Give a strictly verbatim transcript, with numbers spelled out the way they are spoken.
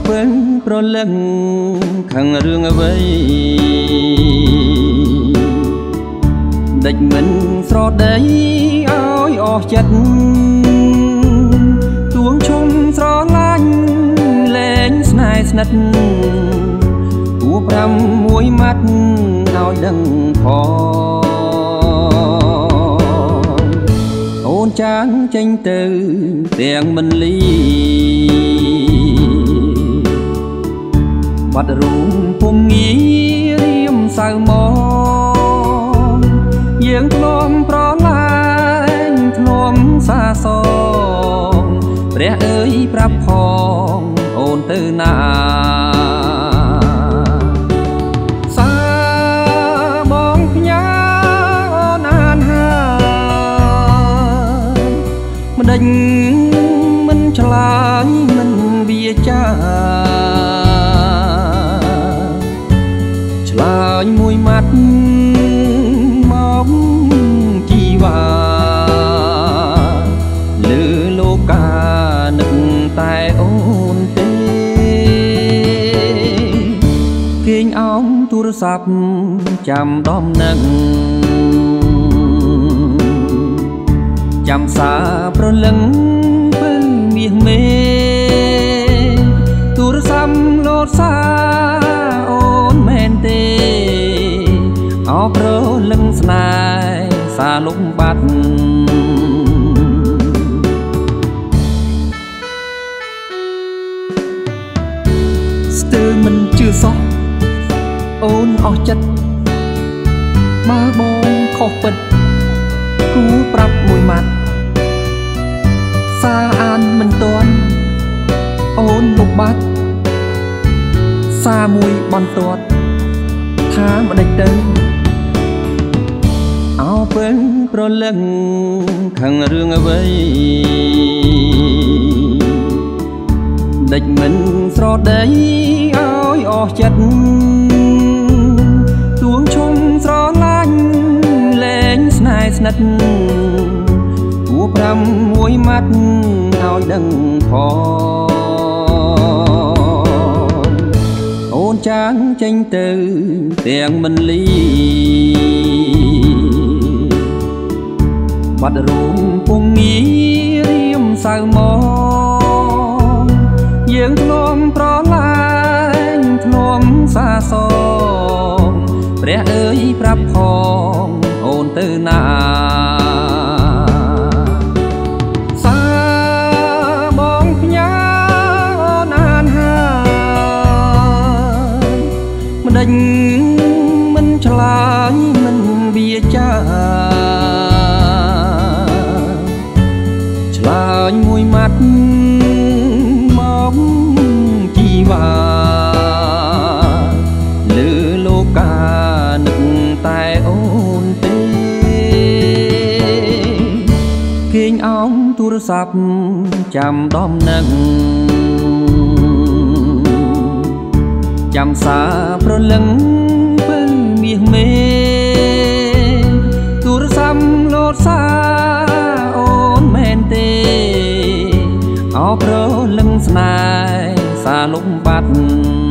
ពើប្រលឹងខាងរឿងអ្វីដេចមិនស្រដីឲ្យអស់ចិត្តទួងឈុំស្រឡាញ់លែងស្នេហ៍ស្និទ្ធគួរប្រាំមួយម៉ាត់ឲ្យដឹងផងអូនចាងចេញទៅទាំងមិនលីបាត់រួមពុំងារៀមសៅមកយើងធ្លាប់ប្រឡាញ់ធ្លាប់សាសងព្រះអើយប្រាប់ផងអូនទៅណាសាបងផ្ញើអូនអានហើយមិនដេញមិនឆ្លើយមិនវាចាឆ្លើយមួយម៉ាត់មកជីវ៉ាលើលោកានឹកតែអូនទេគេងអោមទូរស័ព្ទចាំដំណឹងចាំសារប្រលឹងពឹងមាសមេទូរស័ព្ទលោតសារអូនមែនទេអោប្រលឹងស្នេហ៍សាលុំបាត់ស្ទើរមិនជឿសោះអូនអស់ចិត្តបើបងខុសពិតគួរប្រាប់មួយម៉ាត់សារអានមិនទាន់អូនលុបបាត់សារមួយបន្ទាត់ថាមិនដេចទៅអោពើប្រលឹងខាងរឿងអ្វីដេចមិនស្រដីឲ្យអស់ចិត្តទួងឈុំស្រឡាញ់លែងស្នេហ៍ស្និទ្ធគួរប្រាំមួយម៉ាត់ឲ្យដឹងផងអូនចាងចេញទៅទាំងមិនលីបាត់រួមពុំងារៀមសៅមកយើងធ្លាប់ប្រឡាញ់ធ្លាប់សាសងព្រះអើយប្រាប់ផងអូនទៅណាសាបងផ្ញើអូនអានហើយមិនដេញមិនឆ្លើយមិនវាចាឆ្លើយមួយម៉ាត់មកជីវ៉ាលើលោកានឹកតែអូនទេគេងអោមទូរស័ព្ទចាំដំណឹងចាំសារប្រលឹងពឹងមាសមេទូរស័ព្ទលោតសារអូនមែនទេអោប្រលឹងស្នេហ៍សាលុំបាត់